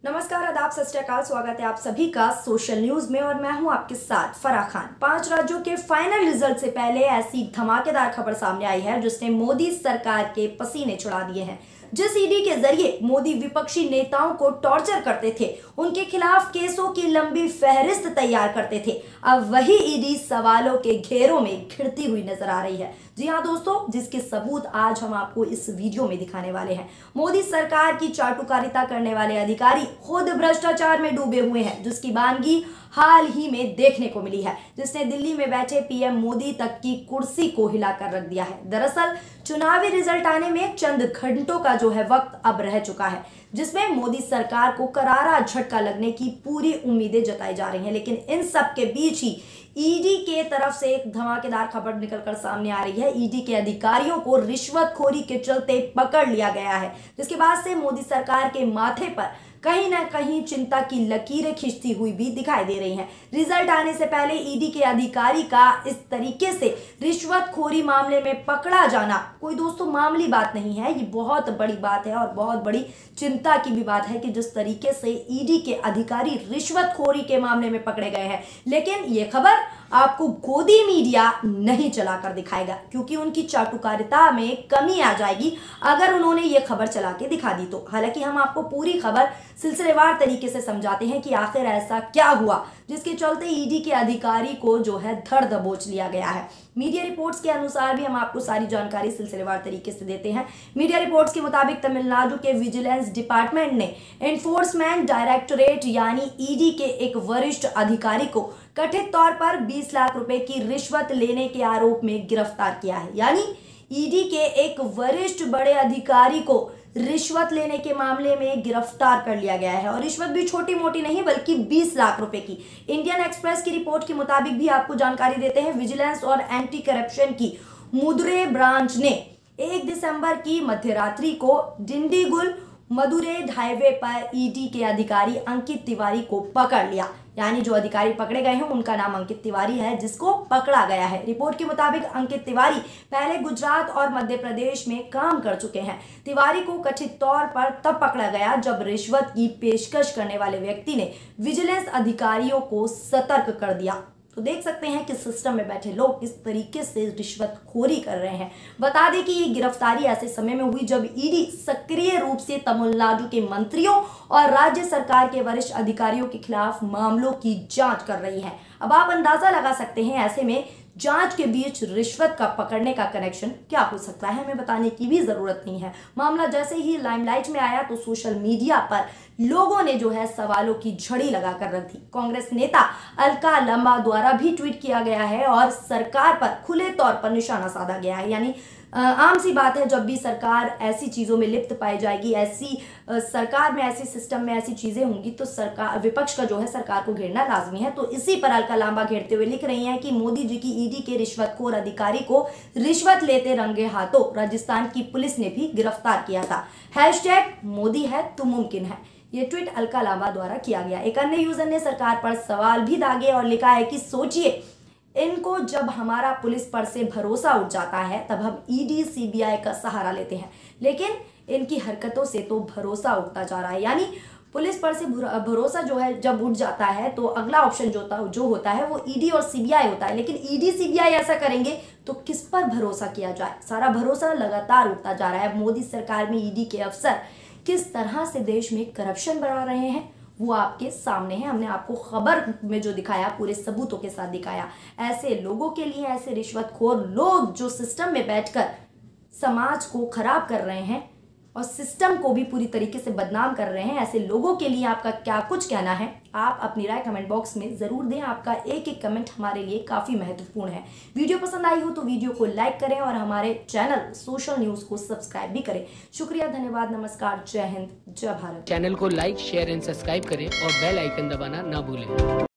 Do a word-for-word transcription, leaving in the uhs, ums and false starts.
नमस्कार, आदाब, सत श्री अकाल। स्वागत है आप सभी का सोशल न्यूज में और मैं हूं आपके साथ फराह खान। पांच राज्यों के फाइनल रिजल्ट से पहले ऐसी धमाकेदार खबर सामने आई है जिसने मोदी सरकार के पसीने छुड़ा दिए हैं। जिस ईडी के जरिए मोदी विपक्षी नेताओं को टॉर्चर करते थे, उनके खिलाफ केसों की लंबी फहरिस्त तैयार करते थे, अब वही ईडी सवालों के घेरों में घिरती हुई नजर आ रही है। जी हाँ दोस्तों, जिसके सबूत आज हम आपको इस वीडियो में दिखाने वाले हैं। मोदी सरकार की चाटुकारिता करने वाले अधिकारी खुद भ्रष्टाचार में डूबे हुए हैं, जिसकी वानगी हाल ही में देखने को मिली है, जिसने दिल्ली में बैठे पीएम मोदी तक की कुर्सी को हिलाकर रख दिया है। दरअसल चुनावी रिजल्ट आने में चंद घंटों का जो है वक्त अब रह चुका है, जिसमें मोदी सरकार को करारा झटका लगने की पूरी उम्मीदें जताई जा रही हैं। लेकिन इन सब के बीच ही ईडी के तरफ से एक धमाकेदार खबर निकलकर सामने आ रही है। ईडी के अधिकारियों को रिश्वतखोरी के चलते पकड़ लिया गया है, जिसके बाद से मोदी सरकार के माथे पर कहीं ना कहीं चिंता की लकीरें खींचती हुई भी दिखाई दे रही हैं। रिजल्ट आने से पहले ईडी के अधिकारी का इस तरीके से रिश्वतखोरी मामले में पकड़ा जाना कोई दोस्तों मामूली बात नहीं है, ये बहुत बड़ी बात है और बहुत बड़ी चिंता की भी बात है कि जिस तरीके से ईडी के अधिकारी रिश्वतखोरी के मामले में पकड़े गए हैं। लेकिन ये खबर आपको गोदी मीडिया नहीं चलाकर दिखाएगा, क्योंकि उनकी चाटुकारिता में कमी आ जाएगी अगर उन्होंने ये खबर चला के दिखा दी तो। हालांकि हम आपको पूरी खबर सिलसिलेवार तरीके से समझाते हैं कि आखिर ऐसा क्या हुआ जिसके चलते ईडी के अधिकारी को जो है धर दबोच लिया गया है। मीडिया रिपोर्ट्स के अनुसार भी हम आपको सारी जानकारी सिलसिलेवार तरीके से देते हैं। मीडिया रिपोर्ट्स के मुताबिक तमिलनाडु के विजिलेंस डिपार्टमेंट ने एनफोर्समेंट डायरेक्टोरेट यानी ईडी के एक वरिष्ठ अधिकारी को कथित तौर पर बीस लाख रुपए की रिश्वत लेने के आरोप में गिरफ्तार किया है। यानी ईडी के एक वरिष्ठ बड़े अधिकारी को रिश्वत लेने के मामले में गिरफ्तार कर लिया गया है, और रिश्वत भी छोटी मोटी नहीं बल्कि बीस लाख रुपए की। इंडियन एक्सप्रेस की रिपोर्ट के मुताबिक भी आपको जानकारी देते हैं, विजिलेंस और एंटी करप्शन की मुदुरै ब्रांच ने एक दिसंबर की मध्यरात्रि को डिंडीगुल मदुरै हाईवे पर ईडी के अधिकारी अंकित तिवारी को पकड़ लिया। यानी जो अधिकारी पकड़े गए हैं उनका नाम अंकित तिवारी है, जिसको पकड़ा गया है। रिपोर्ट के मुताबिक अंकित तिवारी पहले गुजरात और मध्य प्रदेश में काम कर चुके हैं। तिवारी को कथित तौर पर तब पकड़ा गया जब रिश्वत की पेशकश करने वाले व्यक्ति ने विजिलेंस अधिकारियों को सतर्क कर दिया। तो देख सकते हैं कि सिस्टम में बैठे लोग किस तरीके से रिश्वतखोरी कर रहे हैं। बता दें कि ये गिरफ्तारी ऐसे समय में हुई जब ईडी सक्रिय रूप से तमिलनाडु के मंत्रियों और राज्य सरकार के वरिष्ठ अधिकारियों के खिलाफ मामलों की जांच कर रही है। अब आप अंदाजा लगा सकते हैं ऐसे में जांच के बीच रिश्वत का पकड़ने का कनेक्शन क्या हो सकता है, हमें बताने की भी जरूरत नहीं है। मामला जैसे ही लाइमलाइट में आया तो सोशल मीडिया पर लोगों ने जो है सवालों की झड़ी लगाकर रख दी। कांग्रेस नेता अलका लंबा द्वारा भी ट्वीट किया गया है और सरकार पर खुले तौर पर निशाना साधा गया है। यानी आम सी बात है, जब भी सरकार ऐसी चीज़ों में लिप्त पाई जाएगी, ऐसी सरकार में ऐसी सिस्टम में ऐसी चीज़ें होंगी तो सरकार विपक्ष का जो है सरकार को घेरना लाजमी है। तो इसी पर अलका लांबा घेरते हुए लिख रही हैं कि मोदी जी की ईडी के रिश्वतखोर अधिकारी को रिश्वत लेते रंगे हाथों राजस्थान की पुलिस ने भी गिरफ्तार किया था। हैशटैग मोदी है तो मुमकिन है, ये ट्वीट अलका लांबा द्वारा किया गया। एक अन्य यूजर ने सरकार पर सवाल भी दागे और लिखा है कि सोचिए, इनको जब हमारा पुलिस पर से भरोसा उठ जाता है तब हम ईडी सीबीआई का सहारा लेते हैं, लेकिन इनकी हरकतों से तो भरोसा उठता जा रहा है। यानी पुलिस पर से भरोसा जो है जब उठ जाता है तो अगला ऑप्शन जो होता जो होता है वो ईडी और सीबीआई होता है। लेकिन ईडी सीबीआई ऐसा करेंगे तो किस पर भरोसा किया जाए? सारा भरोसा लगातार उठता जा रहा है। मोदी सरकार में ईडी के अफसर किस तरह से देश में करप्शन बढ़ा रहे हैं वो आपके सामने है। हमने आपको खबर में जो दिखाया पूरे सबूतों के साथ दिखाया। ऐसे लोगों के लिए, ऐसे रिश्वतखोर लोग जो सिस्टम में बैठकर समाज को खराब कर रहे हैं और सिस्टम को भी पूरी तरीके से बदनाम कर रहे हैं, ऐसे लोगों के लिए आपका क्या कुछ कहना है? आप अपनी राय कमेंट बॉक्स में ज़रूर दें। आपका एक एक कमेंट हमारे लिए काफ़ी महत्वपूर्ण है। वीडियो पसंद आई हो तो वीडियो को लाइक करें और हमारे चैनल सोशल न्यूज़ को सब्सक्राइब भी करें। शुक्रिया, धन्यवाद, नमस्कार, जय हिंद, जय भारत। चैनल को लाइक, शेयर एंड सब्सक्राइब करें और बेल आइकन दबाना ना भूलें।